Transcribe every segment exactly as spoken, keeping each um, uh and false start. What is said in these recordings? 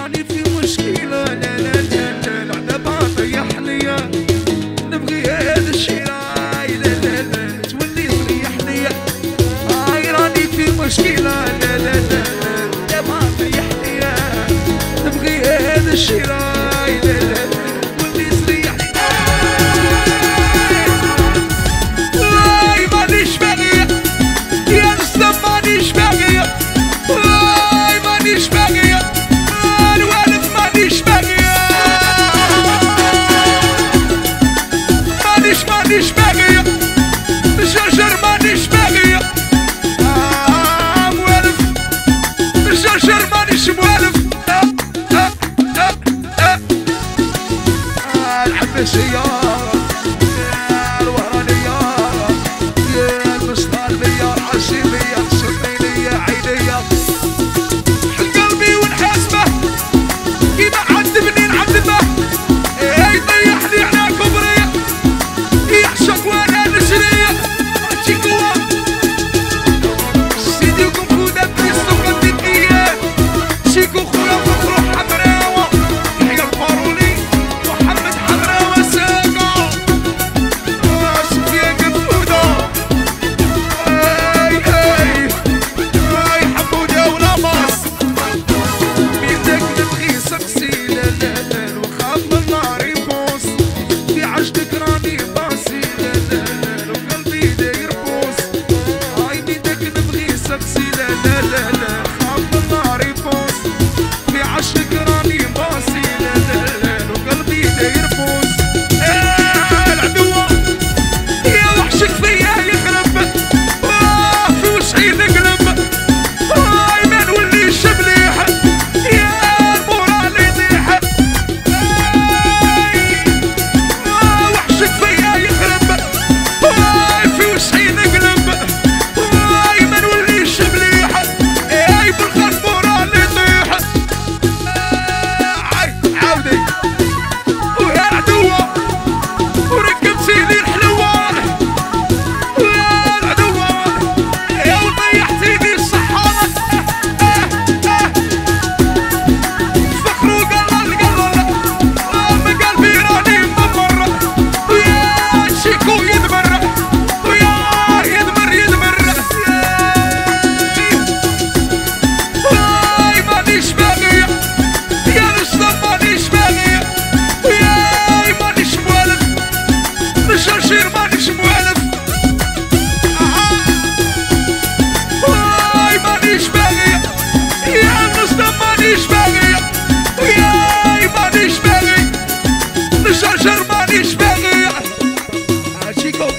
راني في مشكلة، لا لا لا لا دابا طيح ليا نبغي هذا الشي راي، لا لا لا تولي تريح ليا، هاي راني في مشكلة، لا لا لا دابا طيح ليا نبغي هذا الشي راي، لا لا تولي تريح ليا، واي مانيش باغية يا مسلم مانيش باغية، واي مانيش باغية الوالد مانيش باغية، مانيش مانيش باغية الجرجر مانيش باغية، آه موالف الجرجر مانيش موالف، آه آه آه آه آه الحبشية يا الوهرانية يا المسطالبية العشيمية السلطينية عينية قلبي ونحاسبه كيما عذبني نعذبه، يطيحني على كبري يعشق وانا نجري، تيكوا سيديكم خودا بيستو قدمني شيكو خويا فخرو حمراوة حيا القاروني محمد حمراوة ساقا سفيان قفودة هاي هاي هاي حمودة ولاماس بيدك نبغي سقسي، لا لا لا وخاف من النار يبوس في عشتك راني باصي، لا لا لا وقلبي داير بوس، هاي بيدك نبغي سقسي، لا لا لا لا خاف من النار يبوس في عشتك راني باصي، لا لا لا وقلبي داير بوس، آه العدوة يا وحشك فيا يخرب، آه في وشي نقلب، هاي ما نوليش مليح يا المورال يطيح، آه وحشك فيا يخرب، هاي في وشي نقلب، هاي ما نوليش مليح، هاي بالخلف مورال يطيح، آه عاودي ويا العدوة وركب سيدي الحلوة، ويا العدوة يا وضيعتيني الصحة، فخرو قلل قلل من قلبي راني ممر، ويا شيكو يدمر ويا يدمر يدمر، واي مانيش باغية يا مسلم مانيش باغية، وياي مانيش موالف الجرجير مانيش موالف، واي مانيش باغية يا المسلم مانيش باغية، وياي مانيش باغي الجرجر مانيش باغية، شيكو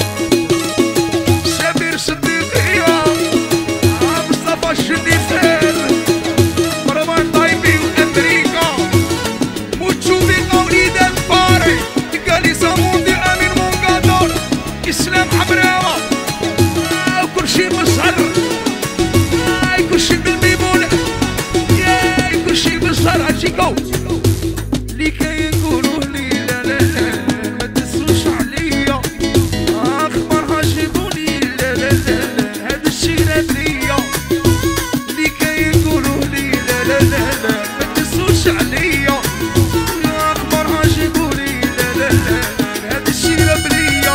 سمير صديقية مصطفى الشنيفان مروان طيبي وامريكا وتشوفي قولي دا الباري قالي صاموندي امين مونقادور اسلام حمراوة وكل شي مسهر، هاي كل شي بالميمونة ياي كل شي مسهر، هاتشيكو اللي كاين يقولوا لي لا لا لا ما تسوش عليا، اخبارها جيبوني لا لا لا لا هذا الشي راب ليا، اللي كاين يقولوا لي لا لا لا لا ما تسوش عليا، اخبارها جيبوني لا لا لا هذا الشي راب ليا،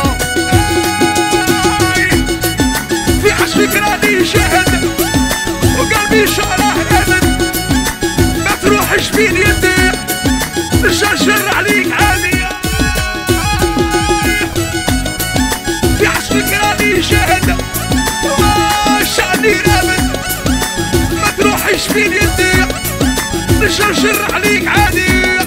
في عشرك راني شاهد وقلبي شعره نادد، ما تروحش بين يدي الجرجر عليك عالية، في عشرك راني شاهد شعني رابد، ما تروحش بين يدي الجرجر عليك عالية،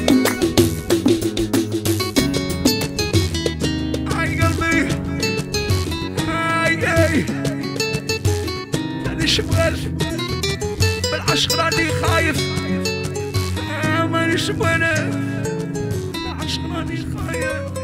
هاي قلبي هاي هاي مانيش موالف بالعشق راني خايف، آه مانيش موالف بالعشق راني خايف.